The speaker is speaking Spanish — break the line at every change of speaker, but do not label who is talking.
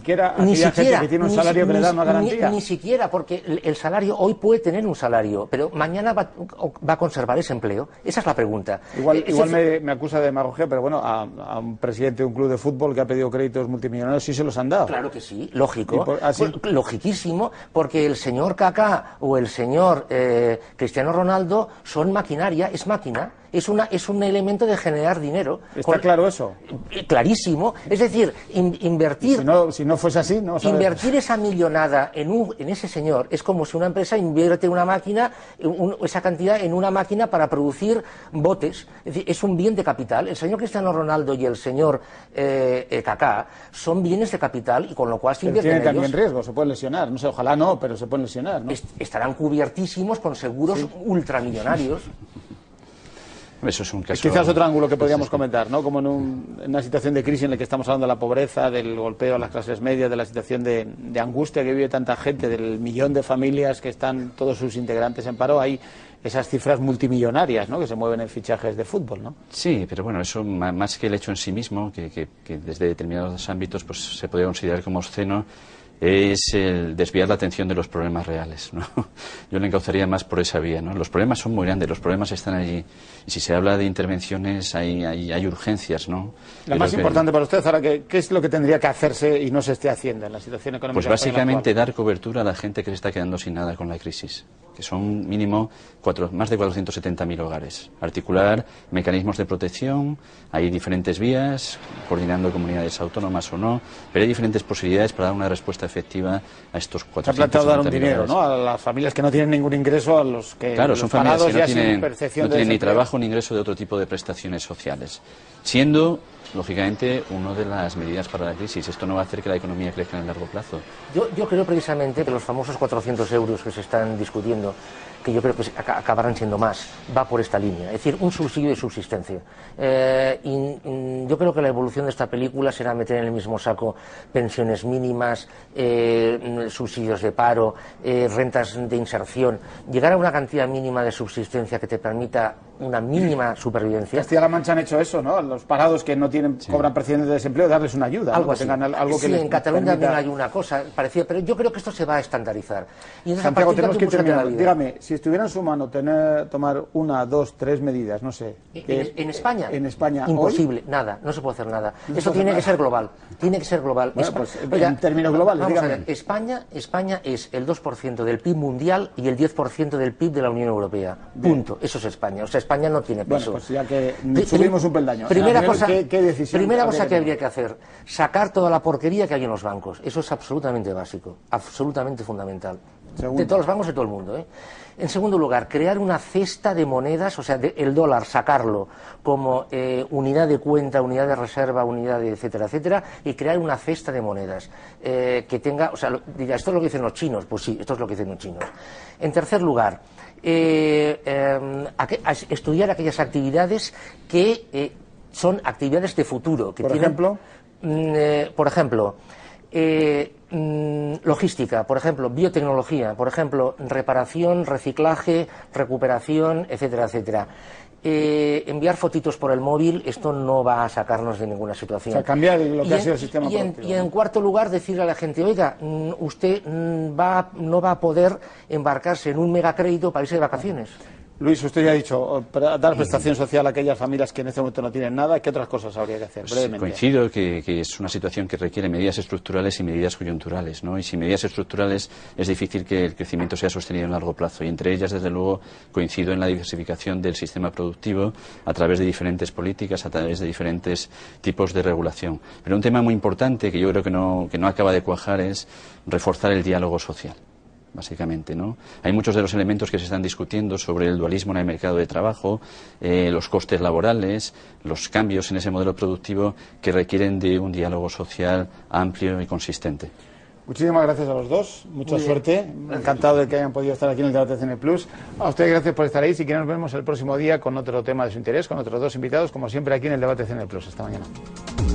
siquiera aquella gente que tiene un salario que le da una garantía.
Ni siquiera, porque el salario hoy puede tener un salario, pero mañana va a conservar ese empleo. Esa es la pregunta.
Igual me acusa de demagogia, pero bueno, a un presidente de un club de fútbol que ha pedido créditos multimillonarios sí se los han dado.
Claro que sí, lógico. Logiquísimo, porque el señor Kaká o el señor Cristiano Ronaldo son maquinaria, es máquina. Es un elemento de generar dinero.
¿Está claro eso?
Clarísimo. Es decir, invertir...
Si no fuese así, no sabemos.
Invertir esa millonada en ese señor es como si una empresa invierte una máquina, esa cantidad en una máquina para producir botes. Es decir, es un bien de capital. El señor Cristiano Ronaldo y el señor Kaká son bienes de capital y con lo cual se invierten en ellos.
Tienen también riesgo, se pueden lesionar. No sé, ojalá no, pero se pueden lesionar, ¿no?
Estarán cubiertísimos con seguros ultramillonarios.
Eso es un caso...
Quizás otro ángulo que podríamos comentar, ¿no? Como en una situación de crisis en la que estamos hablando de la pobreza, del golpeo a las clases medias, de la situación de angustia que vive tanta gente, del millón de familias que están todos sus integrantes en paro, hay esas cifras multimillonarias, ¿no?, que se mueven en fichajes de fútbol, ¿no?
Sí, pero bueno, eso más que el hecho en sí mismo, que desde determinados ámbitos pues se podría considerar como obsceno, es el desviar la atención de los problemas reales, ¿no? Yo le encauzaría más por esa vía, ¿no? Los problemas son muy grandes, los problemas están allí. Y si se habla de intervenciones, hay urgencias, ¿no?
La más importante para usted, ahora, ¿qué es lo que tendría que hacerse y no se esté haciendo en la situación económica?
Pues básicamente dar cobertura a la gente que se está quedando sin nada con la crisis, que son mínimo más de 470.000 hogares. Articular mecanismos de protección, hay diferentes vías, coordinando comunidades autónomas o no, pero hay diferentes posibilidades para dar una respuesta efectiva a estos 470.000 hogares.
Se ha planteado dar un dinero, ¿no?, a las familias que no tienen ningún ingreso, a los que...
Claro, son familias que
no
tienen ni trabajo ni ingreso de otro tipo de prestaciones sociales, siendo, lógicamente, una de las medidas para la crisis. Esto no va a hacer que la economía crezca en el largo plazo.
Yo creo precisamente que los famosos 400 euros que se están discutiendo, que yo creo que acabarán siendo más, va por esta línea, es decir, un subsidio de subsistencia. Yo creo que la evolución de esta película será meter en el mismo saco pensiones mínimas, subsidios de paro, rentas de inserción, llegar a una cantidad mínima de subsistencia que te permita una mínima supervivencia.
Castilla-La Mancha han hecho eso, ¿no? Los parados que no cobran precedentes de desempleo, darles una ayuda.
Algo
¿no?
así.
Algo que
sí,
les
en Cataluña
permita...
también hay una cosa parecida, pero yo creo que esto se va a estandarizar. Y entonces,
Santiago, tenemos que
terminar.
terminar. Dígame, si estuviera en su mano tomar 1, 2, 3 medidas, no sé.
¿En España?
En España.
Imposible,
¿hoy?
Nada, no se puede hacer nada. Eso tiene que ser global. Tiene que ser global.
Bueno, pues, en términos globales,
vamos
dígame.
a ver, España es el 2% del PIB mundial y el 10% del PIB de la Unión Europea. Punto. Eso es España. O sea, España no tiene peso.
Bueno, pues ya que subimos un peldaño.
Primera cosa,
¿qué decisión
primera cosa que habría que hacer, sacar toda la porquería que hay en los bancos. Eso es absolutamente básico, absolutamente fundamental.
Segundo.
De todos los bancos de todo el mundo, ¿eh? En segundo lugar, crear una cesta de monedas, o sea, el dólar, sacarlo como unidad de cuenta, unidad de reserva, unidad de etcétera, etcétera, y crear una cesta de monedas que tenga, o sea, dirá, ¿esto es lo que dicen los chinos? Pues sí, esto es lo que dicen los chinos. En tercer lugar, estudiar aquellas actividades que son actividades de futuro. Que
¿Por ejemplo?
Por ejemplo, logística, por ejemplo, biotecnología, por ejemplo, reparación, reciclaje, recuperación, etcétera, etcétera. Enviar fotitos por el móvil, esto no va a sacarnos de ninguna situación.
O sea, cambiar lo que ha sido el sistema productivo.
Y en cuarto lugar, decirle a la gente, oiga, usted no va a poder embarcarse en un megacrédito para irse de vacaciones.
Luis, usted ya ha dicho, dar prestación social a aquellas familias que en este momento no tienen nada. ¿Qué otras cosas habría que hacer?
Pues
brevemente.
coincido que es una situación que requiere medidas estructurales y medidas coyunturales, ¿no? Y sin medidas estructurales es difícil que el crecimiento sea sostenido en largo plazo. Y entre ellas, desde luego, coincido en la diversificación del sistema productivo a través de diferentes políticas, a través de diferentes tipos de regulación. Pero un tema muy importante que yo creo que no acaba de cuajar es reforzar el diálogo social. Básicamente, ¿no? Hay muchos de los elementos que se están discutiendo sobre el dualismo en el mercado de trabajo, los costes laborales, los cambios en ese modelo productivo que requieren de un diálogo social amplio y consistente.
Muchísimas gracias a los dos, mucha suerte, encantado de que hayan podido estar aquí en el Debate CN Plus. A ustedes gracias por estar ahí, si quieren nos vemos el próximo día con otro tema de su interés, con otros dos invitados, como siempre aquí en el Debate CN Plus. Hasta mañana.